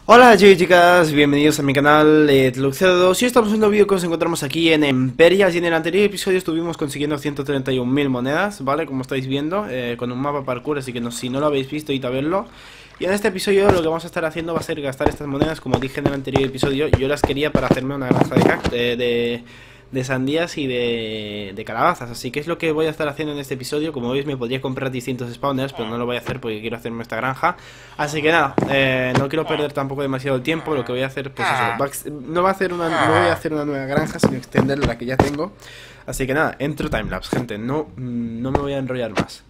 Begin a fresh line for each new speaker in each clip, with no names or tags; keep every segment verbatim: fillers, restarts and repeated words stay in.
Hola chicos y chicas, bienvenidos a mi canal de Luxeados. Y estamos en un nuevo vídeo que nos encontramos aquí en Emperials. Y en el anterior episodio estuvimos consiguiendo ciento treinta y un mil monedas, ¿vale? Como estáis viendo, eh, con un mapa parkour, así que no, si no lo habéis visto, id a verlo. Y en este episodio lo que vamos a estar haciendo va a ser gastar estas monedas, como dije en el anterior episodio. Yo las quería para hacerme una granja de, cact de, de, de sandías y de, de calabazas. Así que es lo que voy a estar haciendo en este episodio. Como veis, me podría comprar distintos spawners, pero no lo voy a hacer porque quiero hacerme esta granja. Así que nada, eh, no quiero perder tampoco demasiado el tiempo. Lo que voy a hacer, pues eso, va, no, va a hacer una, no voy a hacer una nueva granja, sino extender la que ya tengo. Así que nada, entro timelapse, gente. No, no me voy a enrollar más.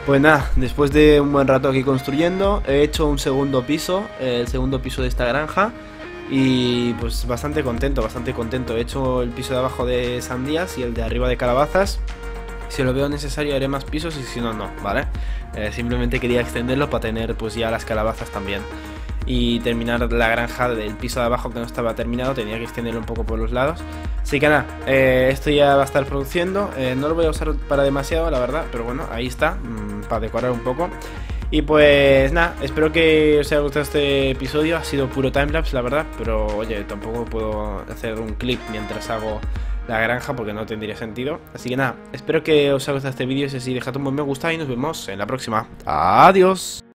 Pues nada, después de un buen rato aquí construyendo, he hecho un segundo piso, eh, el segundo piso de esta granja. Y pues bastante contento, bastante contento. He hecho el piso de abajo de sandías y el de arriba de calabazas. Si lo veo necesario haré más pisos y si no, no, ¿vale? Eh, simplemente quería extenderlo para tener pues ya las calabazas también. Y terminar la granja del piso de abajo que no estaba terminado, tenía que extenderlo un poco por los lados. Así que nada, eh, esto ya va a estar produciendo, eh, no lo voy a usar para demasiado la verdad, pero bueno, ahí está, mmm, para decorar un poco. Y pues nada, espero que os haya gustado este episodio, ha sido puro timelapse la verdad, pero oye, tampoco puedo hacer un clip mientras hago la granja porque no tendría sentido. Así que nada, espero que os haya gustado este vídeo, si es así dejad un buen me gusta y nos vemos en la próxima. Adiós.